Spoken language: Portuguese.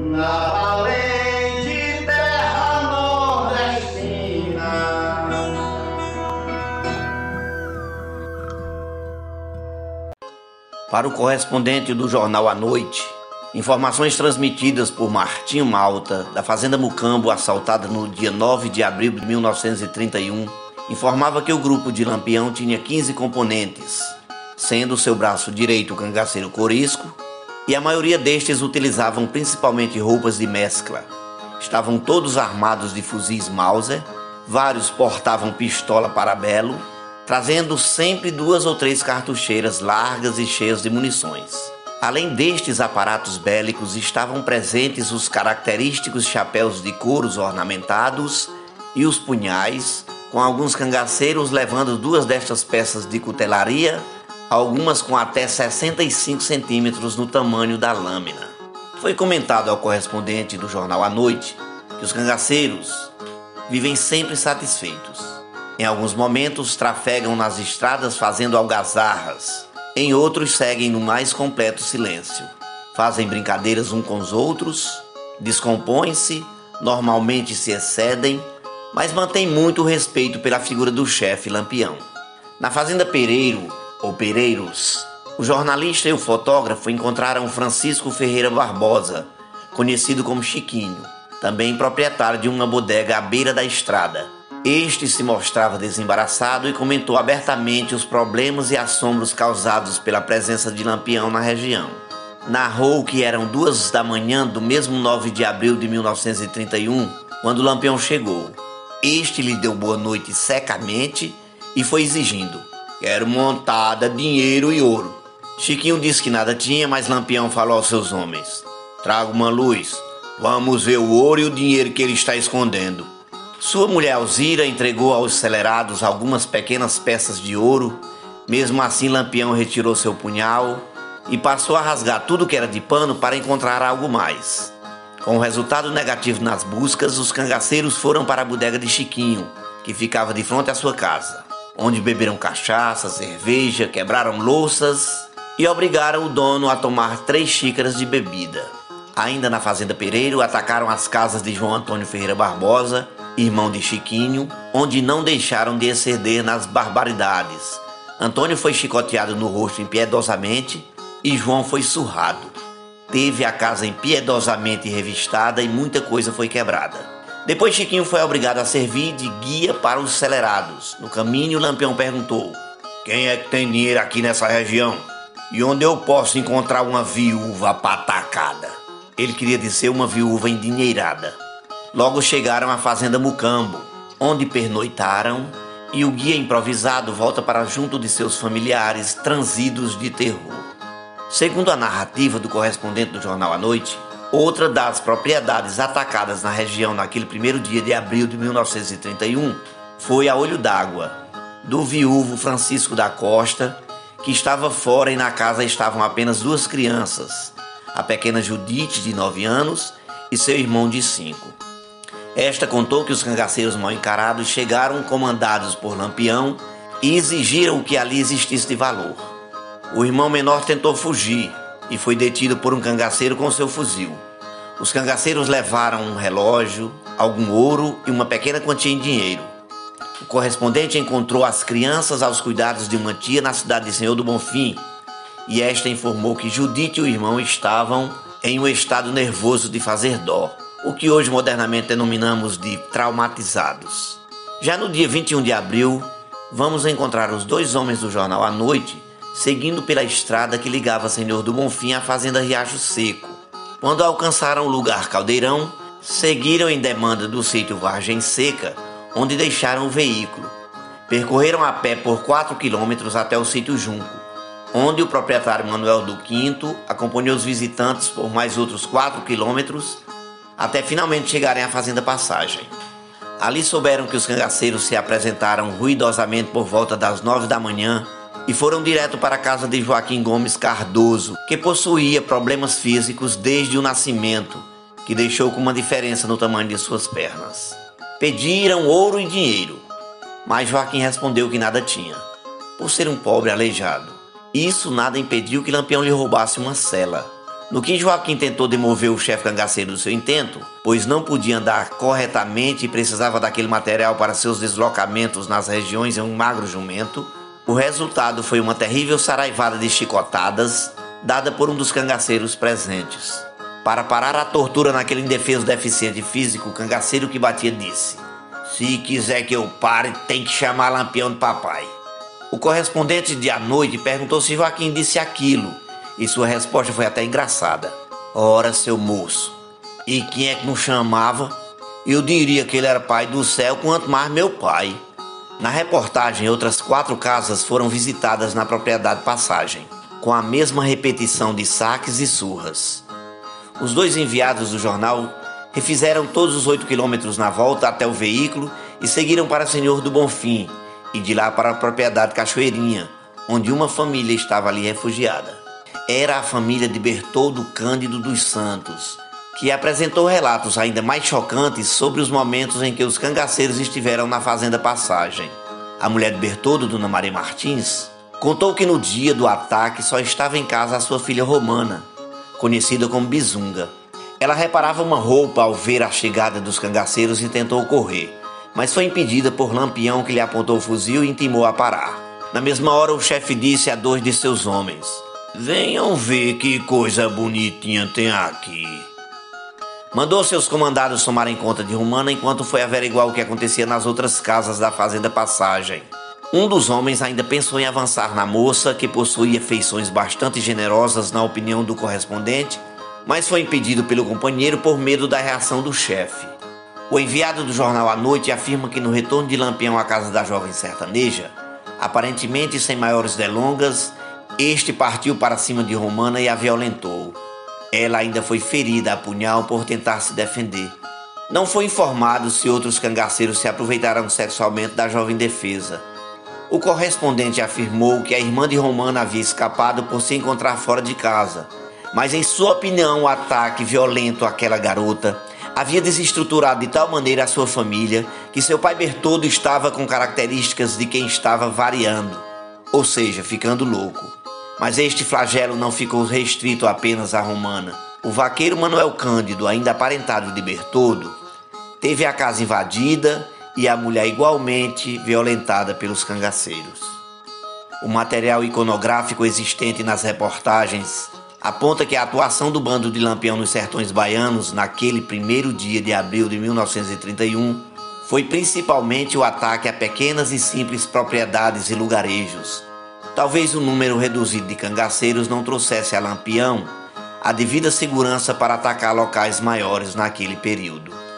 na valente terra nordestina. Para o correspondente do jornal à noite, informações transmitidas por Martinho Malta, da Fazenda Mucambo, assaltada no dia 9 de abril de 1931, informava que o grupo de Lampião tinha 15 componentes, sendo seu braço direito o cangaceiro Corisco, e a maioria destes utilizavam principalmente roupas de mescla. Estavam todos armados de fuzis Mauser, vários portavam pistola Parabelo, trazendo sempre 2 ou 3 cartucheiras largas e cheias de munições. Além destes aparatos bélicos, estavam presentes os característicos chapéus de couros ornamentados e os punhais, com alguns cangaceiros levando 2 destas peças de cutelaria, algumas com até 65 centímetros no tamanho da lâmina. Foi comentado ao correspondente do jornal à noite que os cangaceiros vivem sempre satisfeitos. Em alguns momentos trafegam nas estradas fazendo algazarras, em outros seguem no mais completo silêncio. Fazem brincadeiras uns com os outros, descompõem-se, normalmente se excedem, mas mantêm muito respeito pela figura do chefe Lampião. Na Fazenda Pereiro, ou Pereiros, o jornalista e o fotógrafo encontraram Francisco Ferreira Barbosa, conhecido como Chiquinho, também proprietário de uma bodega à beira da estrada. Este se mostrava desembaraçado e comentou abertamente os problemas e assombros causados pela presença de Lampião na região. Narrou que eram 2 da manhã do mesmo 9 de abril de 1931, quando Lampião chegou. Este lhe deu boa noite secamente e foi exigindo: "Quero montada, dinheiro e ouro." Chiquinho disse que nada tinha, mas Lampião falou aos seus homens: "Traga uma luz, vamos ver o ouro e o dinheiro que ele está escondendo." Sua mulher Alzira entregou aos acelerados algumas pequenas peças de ouro. Mesmo assim, Lampião retirou seu punhal e passou a rasgar tudo que era de pano para encontrar algo mais. Com o resultado negativo nas buscas, os cangaceiros foram para a bodega de Chiquinho, que ficava de frente à sua casa, onde beberam cachaça, cerveja, quebraram louças e obrigaram o dono a tomar 3 xícaras de bebida. Ainda na Fazenda Pereiro, atacaram as casas de João Antônio Ferreira Barbosa, irmão de Chiquinho, onde não deixaram de exceder nas barbaridades. Antônio foi chicoteado no rosto impiedosamente e João foi surrado. Teve a casa impiedosamente revistada e muita coisa foi quebrada. Depois Chiquinho foi obrigado a servir de guia para os acelerados. No caminho, Lampião perguntou: "Quem é que tem dinheiro aqui nessa região? E onde eu posso encontrar uma viúva patacada?" Ele queria dizer uma viúva endinheirada. Logo chegaram à Fazenda Mucambo, onde pernoitaram, e o guia improvisado volta para junto de seus familiares transidos de terror. Segundo a narrativa do correspondente do jornal à noite, outra das propriedades atacadas na região naquele 1º dia de abril de 1931 foi a Olho d'Água, do viúvo Francisco da Costa, que estava fora e na casa estavam apenas 2 crianças, a pequena Judite, de 9 anos, e seu irmão de 5. Esta contou que os cangaceiros mal encarados chegaram comandados por Lampião e exigiram que ali existisse de valor. O irmão menor tentou fugir e foi detido por um cangaceiro com seu fuzil. Os cangaceiros levaram um relógio, algum ouro e uma pequena quantia em dinheiro. O correspondente encontrou as crianças aos cuidados de uma tia na cidade de Senhor do Bonfim, e esta informou que Judite e o irmão estavam em um estado nervoso de fazer dó, o que hoje modernamente denominamos de traumatizados. Já no dia 21 de abril, vamos encontrar os 2 homens do jornal à noite seguindo pela estrada que ligava Senhor do Bonfim à fazenda Riacho Seco. Quando alcançaram o lugar Caldeirão, seguiram em demanda do sítio Vargem Seca, onde deixaram o veículo. Percorreram a pé por 4 quilômetros até o sítio Junco, onde o proprietário Manuel do Quinto acompanhou os visitantes por mais outros 4 quilômetros, até finalmente chegarem à Fazenda Passagem. Ali souberam que os cangaceiros se apresentaram ruidosamente por volta das 9 da manhã e foram direto para a casa de Joaquim Gomes Cardoso, que possuía problemas físicos desde o nascimento, que deixou com uma diferença no tamanho de suas pernas. Pediram ouro e dinheiro, mas Joaquim respondeu que nada tinha, por ser um pobre aleijado. Isso nada impediu que Lampião lhe roubasse uma cela. No que Joaquim tentou demover o chefe cangaceiro do seu intento, pois não podia andar corretamente e precisava daquele material para seus deslocamentos nas regiões em um magro jumento, o resultado foi uma terrível saraivada de chicotadas dada por um dos cangaceiros presentes. Para parar a tortura naquele indefeso deficiente físico, o cangaceiro que batia disse: "Se quiser que eu pare, tem que chamar Lampião de papai." O correspondente de à noite perguntou se Joaquim disse aquilo, e sua resposta foi até engraçada. "Ora, seu moço, e quem é que não chamava? Eu diria que ele era pai do céu, quanto mais meu pai." Na reportagem, outras 4 casas foram visitadas na propriedade Passagem, com a mesma repetição de saques e surras. Os 2 enviados do jornal refizeram todos os 8 quilômetros na volta até o veículo e seguiram para Senhor do Bonfim, e de lá para a propriedade Cachoeirinha, onde uma família estava ali refugiada. Era a família de Bertoldo Cândido dos Santos, que apresentou relatos ainda mais chocantes sobre os momentos em que os cangaceiros estiveram na fazenda Passagem. A mulher de Bertoldo, Dona Maria Martins, contou que no dia do ataque só estava em casa a sua filha Romana, conhecida como Bizunga. Ela reparava uma roupa ao ver a chegada dos cangaceiros e tentou correr, mas foi impedida por Lampião, que lhe apontou o fuzil e intimou a parar. Na mesma hora, o chefe disse a 2 de seus homens: "Venham ver que coisa bonitinha tem aqui." Mandou seus comandados tomarem conta de Romana enquanto foi averiguar o que acontecia nas outras casas da fazenda Passagem. Um dos homens ainda pensou em avançar na moça, que possuía feições bastante generosas na opinião do correspondente, mas foi impedido pelo companheiro por medo da reação do chefe. O enviado do jornal à noite afirma que no retorno de Lampião à casa da jovem sertaneja, aparentemente sem maiores delongas, este partiu para cima de Romana e a violentou. Ela ainda foi ferida a punhal por tentar se defender. Não foi informado se outros cangaceiros se aproveitaram sexualmente da jovem defesa. O correspondente afirmou que a irmã de Romana havia escapado por se encontrar fora de casa, mas em sua opinião o ataque violento àquela garota havia desestruturado de tal maneira a sua família que seu pai Bertoldo estava com características de quem estava variando, ou seja, ficando louco. Mas este flagelo não ficou restrito apenas a Romana. O vaqueiro Manuel Cândido, ainda aparentado de Bertoldo, teve a casa invadida e a mulher igualmente violentada pelos cangaceiros. O material iconográfico existente nas reportagens aponta que a atuação do bando de Lampião nos sertões baianos naquele 1º dia de abril de 1931 foi principalmente o ataque a pequenas e simples propriedades e lugarejos. Talvez o número reduzido de cangaceiros não trouxesse a Lampião a devida segurança para atacar locais maiores naquele período.